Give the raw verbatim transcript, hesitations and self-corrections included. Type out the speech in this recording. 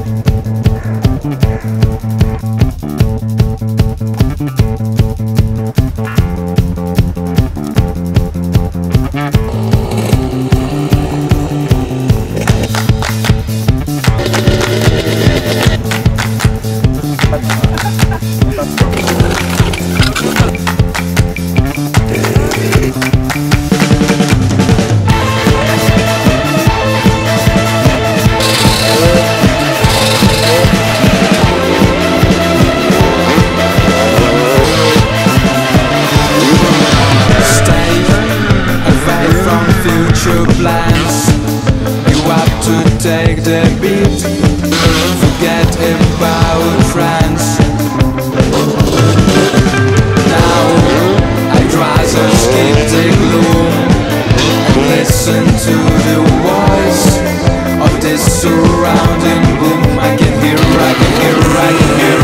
Plans. You have to take the beat, forget about friends. Now I'd rather skip the gloom and listen to the voice of this surrounding boom. I can hear, I can hear, I can hear